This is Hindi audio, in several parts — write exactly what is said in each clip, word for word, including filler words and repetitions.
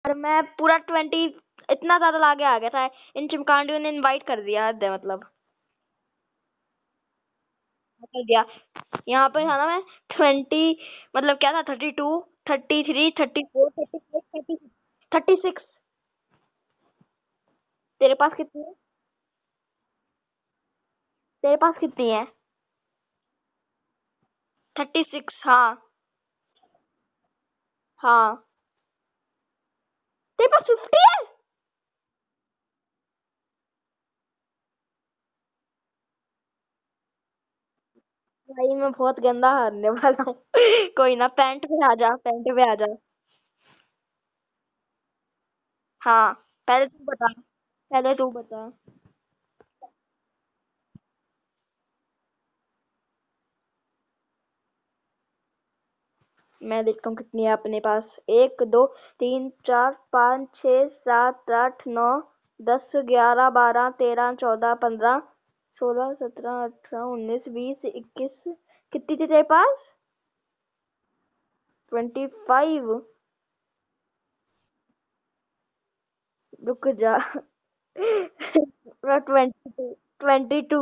मैं पूरा ट्वेंटी इतना ज्यादा आगे आ गया था। इन चिमकांडियों ने इनवाइट कर दिया, हद है मतलब। कर दिया। यहाँ पे था ना मैं ट्वेंटी, मतलब क्या था, thirty two, thirty three, thirty four, thirty five, thirty thirty six. तेरे पास कितनी है? तेरे पास कितनी है? थर्टी सिक्स, हाँ। हाँ। तेरे पास फिफ्टी है? भाई मैं बहुत गंदा हारने वाला हूँ। कोई ना, पैंट पे आ जा, पैंट पे आ जा। हाँ। पहले तू बता। पहले तू बता। मैं देखता हूँ कितनी है अपने पास। एक, दो, तीन, चार, पाँच, छः, सात, आठ, नौ, दस, ग्यारह, बारह, तेरह, चौदह, पंद्रह, सोलह, सत्रह, अठारह, उन्नीस, बीस, इक्कीस। कितनी थी तेरे पास? Twenty five. रुक जा। Twenty two. Twenty two.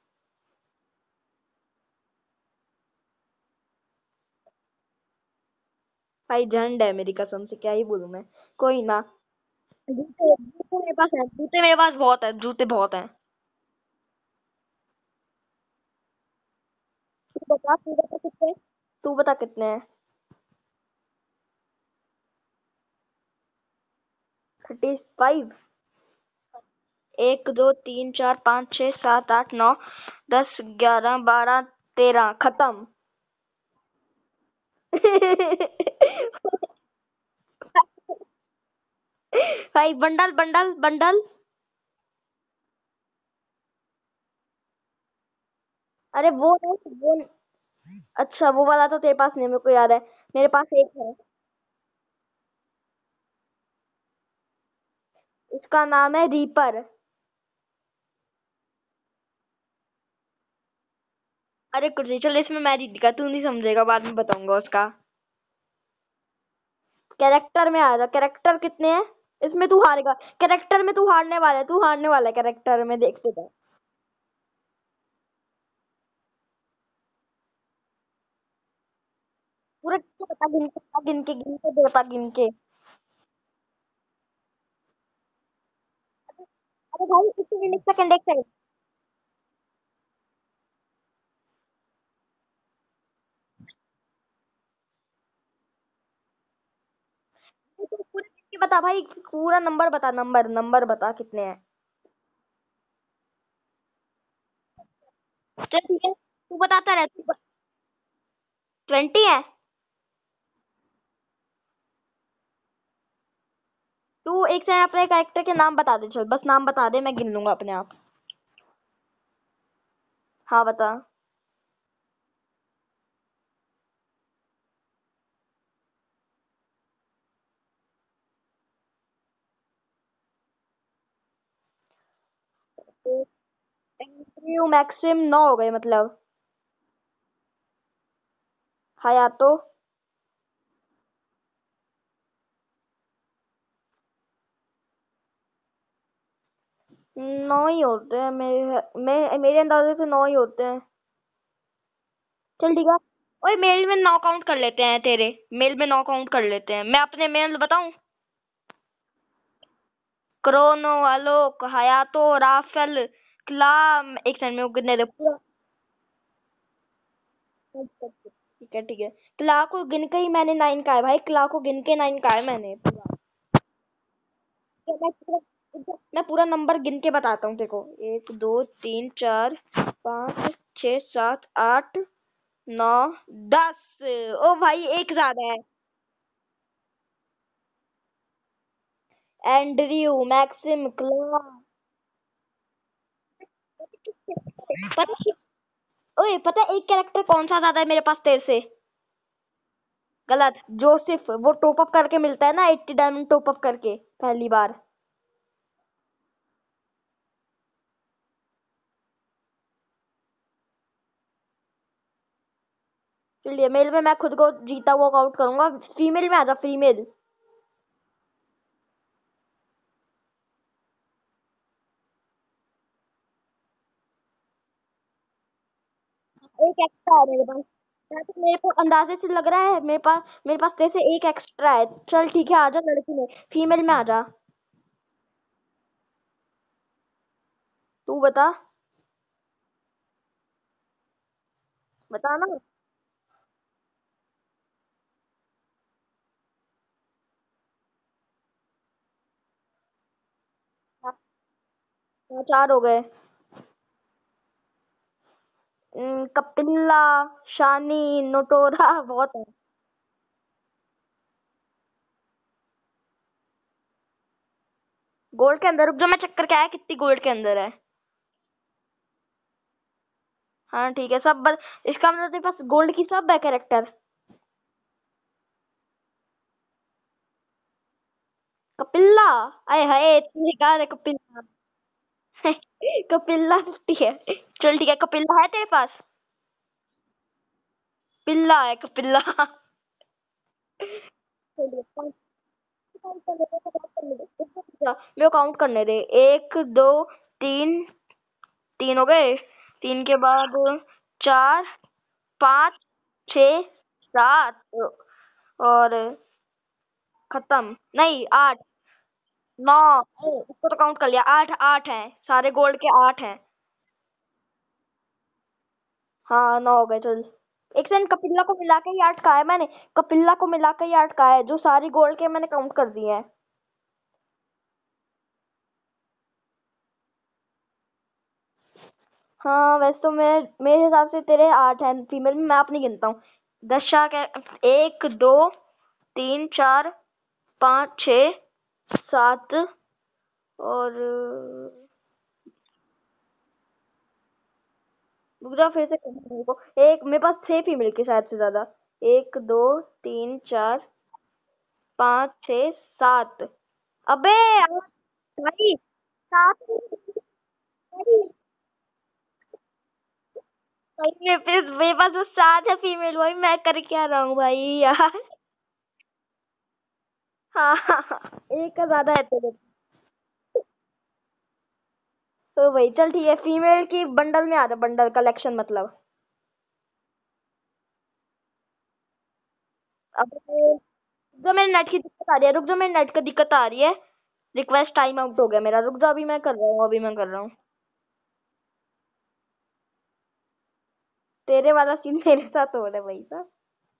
भाई झंड है, मेरी कसम से क्या ही बोलूं मैं। कोई ना। जूते जूते मेरे पास है, जूते मेरे पास बहुत है, जूते बहुत है। तू बता, तू बता कितने। तू बता कितने हैं? Thirty five. एक, दो, तीन, चार, पाँच, छः, सात, आठ, नौ, दस, ग्यारह, बारह, तेरह, खत्म। भाई बंडल बंडल बंडल। अरे वो नहीं, वो नहीं। अच्छा, वो वाला तो तेरे पास नहीं, मेरे को याद है। मेरे पास एक है। उसका नाम है रीपर। अरे कुछ नहीं, चल इसमें मैं जीत गया, तू नहीं समझेगा, बाद में बताऊंगा उसका। कैरेक्टर में आ जा, कैरेक्टर कितने हैं? इसमें तू हारेगा। कैरेक्टर में तू हारने वाला है, तू हारने वाला है कैरेक्टर में, देखते जा। पूरा गिन के बता, गिन के बता, गिन के गिन के बता, गिन के। अरे भाई, एक सेकंड, एक सेकंड, एक सेकंड। तू पूरा गिन के बता भाई, पूरा नंबर बता, नंबर नंबर बता कितने हैं। चल ठीक है, तू बताता रह, तू। ट्वेंटी है? तू एक सेकंड अपने कैरेक्टर के नाम बता दे, चल बस नाम बता दे, मैं गिन लूंगा अपने आप। हाँ बता। एंड्रयू मैक्सिम नौ हो गए मतलब। हयातो। नौ ही होते हैं मेरे मैं मेरे अंदाजे से, नौ ही होते हैं। चल ठीक है। ओए, मेल में नौ काउंट कर लेते हैं तेरे। मेल में नौ काउंट कर लेते हैं, मैं अपने मेल बताऊं। क्रोनो, आलोक, हयातो, राफेल, क्लाम। एक सेकंड में वो गिनने दे पूरा। ठीक है, ठीक है। क्ला को गिन के ही मैंने नाइन का है भाई, क्ला को गिन के नाइन का है मैंने पूरा। तो मैं पूरा मैं पूरा नंबर गिन के बताता हूँ देखो। एक, दो, तीन, चार, पाँच, छः, सात, आठ, नौ, दस। ओ भाई, एक ज्यादा है। एंड्रयू मैक्सिम क्ला। पता ओए, पता है एक कैरेक्टर कौन सा ज्यादा है मेरे पास तेरे से? गलत। जोसेफ, वो टॉप अप करके मिलता है ना, एट्टी डायमंड टॉप अप करके पहली बार। चलिए, मेल में मैं खुद को जीता हुआ काउंट करूंगा। फीमेल में आजा, फीमेल। एक एक्स्ट्रा है मेरे पास। मैं तो मेरे को अंदाजे से लग रहा है मेरे पास मेरे पास तेरे से एक एक्स्ट्रा है। चल ठीक है, आजा लड़की में, फीमेल में आजा। तू बता। बता ना। हाँ, चार हो गए। हम्म, कपिल्ला, शानी, नोटोरा बहुत है। गोल्ड के अंदर रुक जा, मैं चक्कर क्या है कितनी गोल्ड के अंदर है। हाँ ठीक है, सब बस। इसका मतलब तेरे पास गोल्ड की सब है कैरेक्टर। कपिल्ला। अरे हाय, तुझे कहा है कपिल्ला। कपिल्ला फिफ्टी है। चल ठीक है, कपिल्ला है तेरे पास। पिल्ला है कपिल्ला। चलिए, काउंट करने दे, काउंट करने दे, मेरे को काउंट करने दे। एक, दो, तीन। तीन हो गए। तीन के बाद चार, पाँच, छ, सात, और खत्म। नहीं, आठ, नौ। ए, इसको तो काउंट कर लिया। आठ, आठ है, सारे गोल्ड के आठ हैं। हाँ, नौ हो गए। चल, एक सेकंड, कपिल्ला को मिला के ही आठ कहा है मैंने। कपिल्ला को मिला के ही आठ कहा है, जो सारी गोल्ड के मैंने काउंट कर दिए हैं। हाँ वैसे तो मैं, मेरे हिसाब से तेरे आठ हैं फीमेल में, मैं अपनी गिनता हूँ। दशा क्या? एक, दो, तीन, चार, पाँच, छ, सात, और रुक जा, फिर से करना मेरे को। एक, मेरे पास छह फीमेल के शायद से ज्यादा। एक, दो, तीन, चार, पाँच, छ, सात। अबे यार, भाई, सात। भाई, भाई, मेरे पास मेरे पास तो सात है फीमेल, भाई मैं कर क्या रहा हूँ भाई यार। हाँ हाँ हाँ, एक का ज्यादा है तेरे। तो भाई चल ठीक है, फीमेल की बंडल में आ जा, बंडल कलेक्शन मतलब। अब जो मेरे नेट की दिक्कत आ रही है, रुक जा, मेरे नेट की दिक्कत आ रही है। रिक्वेस्ट टाइम आउट हो गया मेरा, रुक जा, अभी मैं कर रहा हूँ, अभी मैं कर रहा हूँ। तेरे वाला सीन मेरे साथ हो रहा है भाई साहब।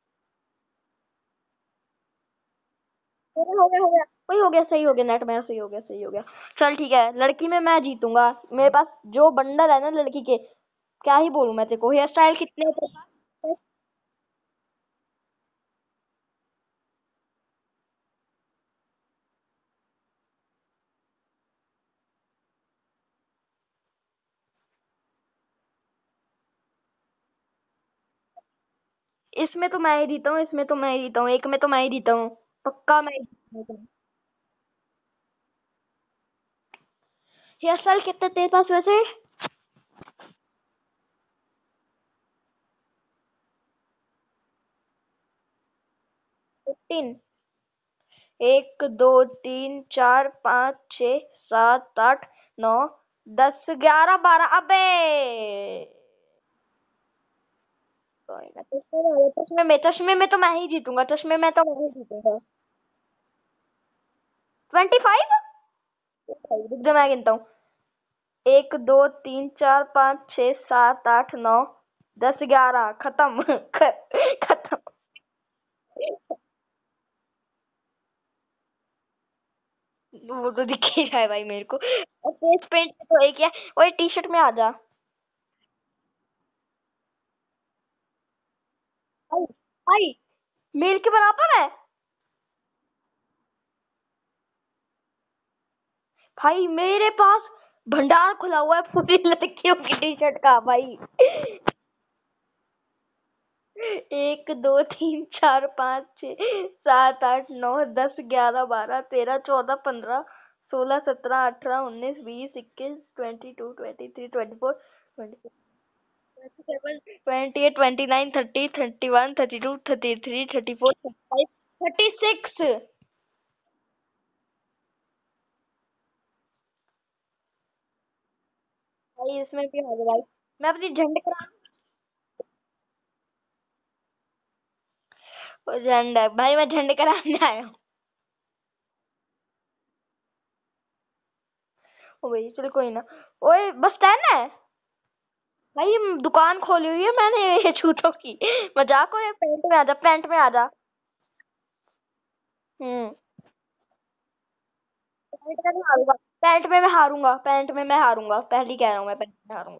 हो गया हो गया, वही हो गया, सही हो गया, नेट मेरा सही हो गया, सही हो गया। चल ठीक है, लड़की में मैं जीतूंगा। मेरे पास जो बंडल है ना लड़की के, क्या ही बोलूं मैं तेरे को। हेयर स्टाइल कितने हैं तेरे पास? इसमें तो मैं ही जीता हूँ, इसमें तो मैं ही जीता हूँ, एक में तो मैं ही जीता हूँ। पक्का मैं ही जीता हूँ। हेयर स्टाइल कितने तेरे पास वैसे? फिफ्टीन। एक, दो, तीन, चार, पाँच, छ, सात, आठ, नौ, दस, ग्यारह, बारह। अबे कोई ना, चश्मे में चश्मे में चश्मे में तो मैं ही जीतूंगा, चश्मे में तो मैं ही जीतूंगा। Twenty five. रुक जा, मैं गिनता हूँ। एक, दो, तीन, चार, पाँच, छः, सात, आठ, नौ, दस, ग्यारह। खत्म। खत्म। वो तो दिख ही रहा है भाई मेरे को। और फेस पेंट में तो एक है। ओए, टी शर्ट में आ जा। भाई, भाई, मेल के बराबर है। भाई मेरे पास भंडार खुला हुआ है पूरी लड़कियों की टी शर्ट का भाई। एक, दो, तीन, चार, पाँच, छः, सात, आठ, नौ, दस, ग्यारह, बारह, तेरह, चौदह, पंद्रह, सोलह, सत्रह, अठारह, उन्नीस, बीस, इक्कीस, twenty two, twenty three, twenty four, twenty seven, twenty eight, twenty nine, thirty, thirty one, thirty two, thirty three, thirty four, thirty five, thirty six. भाई इसमें भी आ गया भाई। मैं अपनी झंड करा। ओ झंडा भाई, मैं झंडे कराने आया हूँ। ओ भाई चल कोई ना। ओए बस स्टैंड है भाई, दुकान खोली हुई है मैंने ये जूतों की। मजाक हो रहा है? पैंट में आजा, पैंट में आजा। हम्म। पैंट में मैं हारूंगा, पैंट में मैं हारूंगा, पैंट में मैं हारूंगा, पहले ही कह रहा हूँ मैं पैंट में हारूंगा।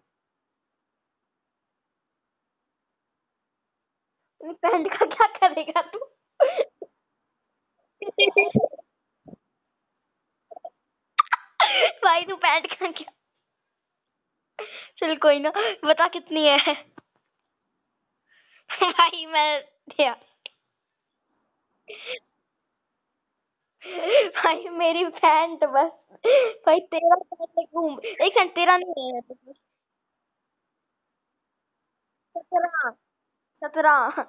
नहीं, पैंट का क्या करेगा तू? भाई तू पैंट का क्या? चल कोई ना, बता कितनी है? भाई मैं या, भाई मेरी पैंट बस। भाई तेरा पैंट घूम, एक सेकंड, तेरा नहीं है। सत्रह, सत्रह।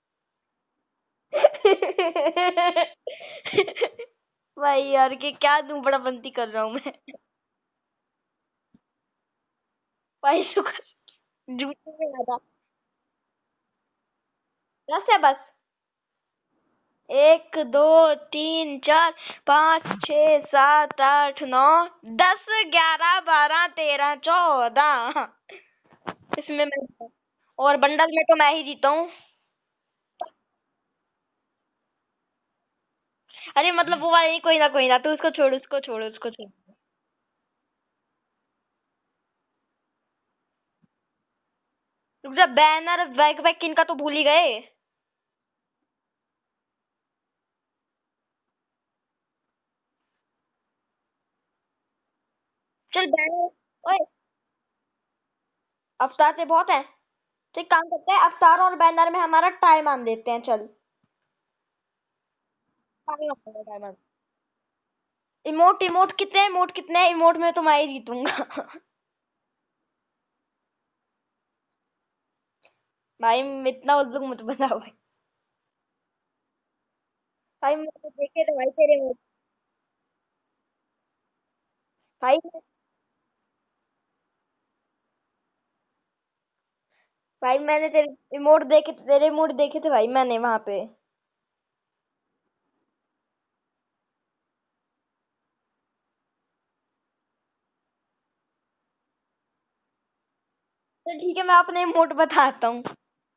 भाई यार के क्या दूं, बड़ा बनती कर रहा हूँ मैं। भाई शुक्र जूते में ज्यादा। दस है बस। एक दो तीन चार पाँच छः सात आठ नौ दस ग्यारह बारह तेरह चौदह। इसमें मैं, और बंडल में तो मैं ही जीता हूँ। अरे मतलब वो वाली, कोई ना कोई ना, तू उसको छोड़, उसको छोड़, उसको छोड़। रुक जा, बैनर बैक बैक किन का तो भूल ही गए। चल बैनर। ओए अवतार से बहुत है। तो एक काम करते हैं, अवतार और बैनर में हमारा टाइम आन देते हैं, चल। टाइम। इमोट, इमोट कितने हैं, इमोट कितने हैं? इमोट में तो मैं ही जीतूंगा। भाई इतना उल्लू मत बनाओ भाई। भाई मैंने देखे थे भाई तेरे इमोट। भाई भाई मैंने तेरे इमोट देखे, तेरे इमोट देखे थे भाई मैंने वहां पे। तो ठीक है, मैं अपने इमोट बताता हूँ।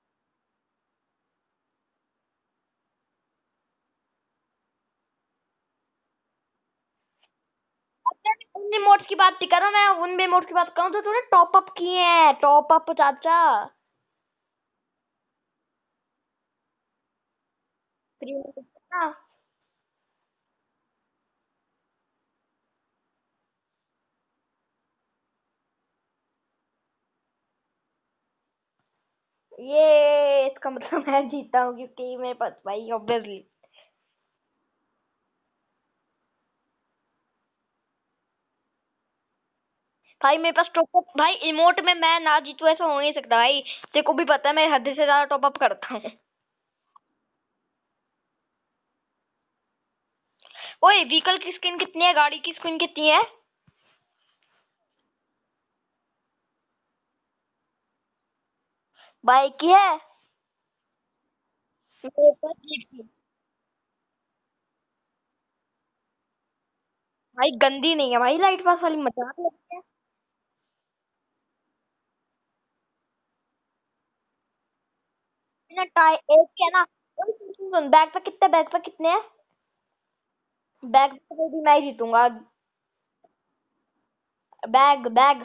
उन इमोट्स की बात नहीं कर रहा मैं, उन इमोट्स की बात करूँ तो तूने टॉप अप किए हैं, टॉप अप चाचा। फ्री में ना। ये इसका मतलब मैं जीता हूँ क्योंकि मेरे पास भाई ऑब्वियसली। भाई मेरे पास टॉप अप, भाई इमोट में मैं ना जीतू ऐसा हो नहीं सकता भाई। तेरे को भी पता है मैं हद से ज्यादा टॉप अप करता हूँ। ओए व्हीकल की स्किन कितनी है, गाड़ी की स्किन कितनी है? बाइक की है। मेरे पास जीप की। भाई गंदी नहीं है भाई, लाइट पास वाली मजाक लगती है। ना टाई एक के ना। ओए सुन सुन सुन, बैग पे कितने, बैग पे कितने हैं? बैग पे भी मैं ही जीतूंगा। Bag bag.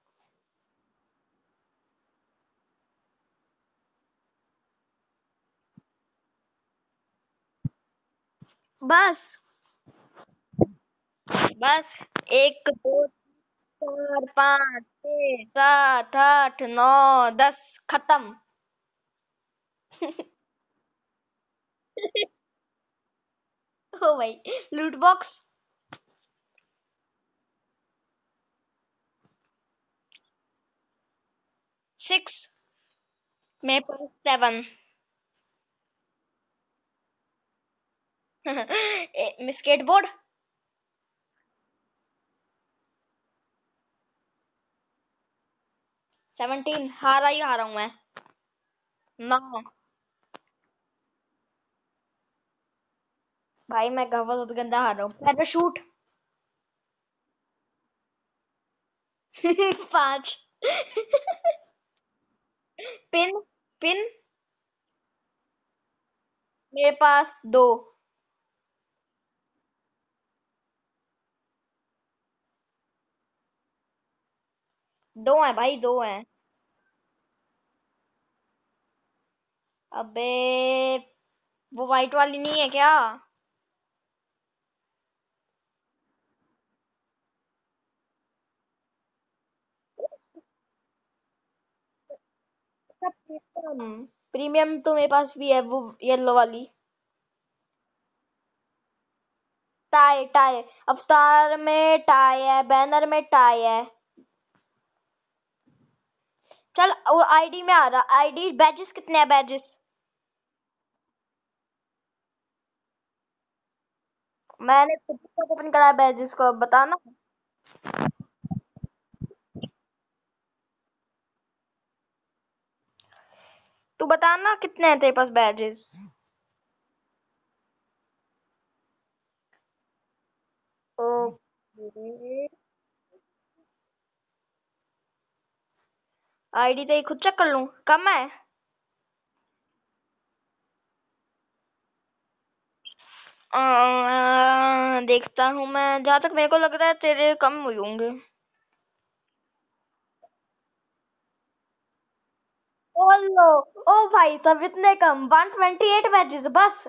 बस। बस। एक दो चार पाँच छः सात आठ नौ दस, खत्म। ओ भाई लूट बॉक्स। सिक्स। मेरे पास सेवन। स्केटबोर्ड। सेवनटीन, हारा ही हारा हूं मैं। नौ। भाई मैं बहुत गंदा हार रहा हूँ। पैराशूट। पांच। पिन। पिन। मेरे पास दो। दो है भाई, दो है। अबे वो वाइट वाली नहीं है क्या? सब प्रीमियम। प्रीमियम तो मेरे पास भी है, वो येलो वाली। Tie tie. अवतार में टाई है, बैनर में टाई है। चल वो आईडी में आ रहा, आईडी बैजेस कितने हैं बैजेस? मैंने खुद से ओपन करा बैजेस को, अब बताना। तू बताना कितने हैं तेरे पास बैजेस? ओके। आईडी तो ये खुद चेक कर लूं, कम है? अ, देखता हूँ मैं, जहाँ तक मेरे को लग रहा है तेरे कम हुए होंगे। ओ लो। ओ भाई सब इतने कम, वन ट्वेंटी एट बैजेस बस।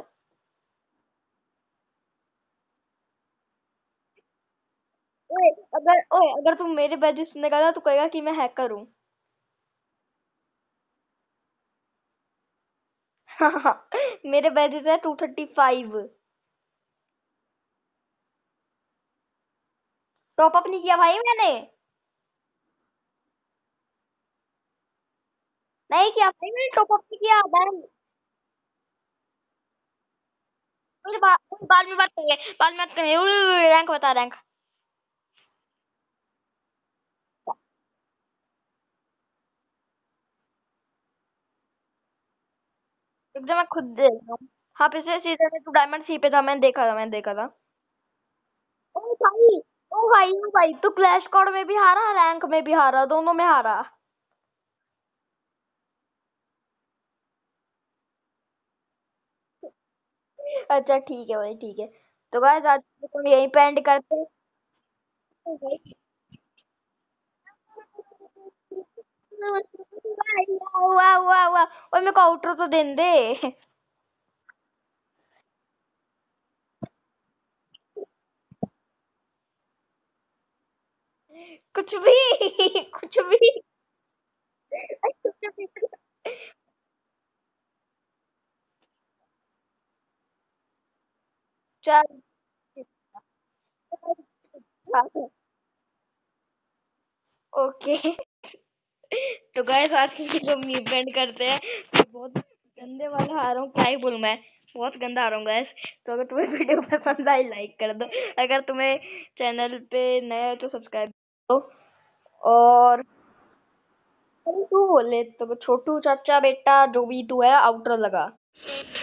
ओए, अगर ओए अगर तू मेरे बैजेस सुनेगा ना तो कहेगा कि मैं हैकर हूँ। मेरे बैजेस है two thirty five. Top up नहीं किया भाई मैंने। नहीं किया भाई, मैंने टॉप अप नहीं किया बैन। मुझे बा, मुझे बाद में बात करेंगे, बाद में बात करेंगे। रैंक बता, रैंक। एकदम मैं खुद देख रहा हूँ। हाँ पिछले सीजन में तू डायमंड सी पे था, मैंने देखा था, मैंने देखा था। ओ भाई। ओ भाई ओ भाई तू क्लैश स्क्वाड में भी हारा, रैंक में भी हारा, दोनों में हारा। अच्छा ठीक है भाई, ठीक है। तो गाइस आज तो यहीं पे एंड करते हैं। वाह वाह वाह। और मेरे को आउटरो तो देने दे। कुछ भी। कुछ भी। कुछ भी। चल। ओके। तो गाइस आज की वीडियो हम यहीं पे एंड करते हैं। मैं बहुत गंदे वाला आ रहा हूँ, क्या ही बोलूं मैं। बहुत गंदा आ रहा हूँ गाइस। तो अगर तुम्हें वीडियो पसंद आई लाइक कर दो। अगर तुम्हें चैनल पे नया है तो सब्सक्राइब करो। और तू बोले तो छोटू चाचा बेटा जो भी तू है आउटर लगा।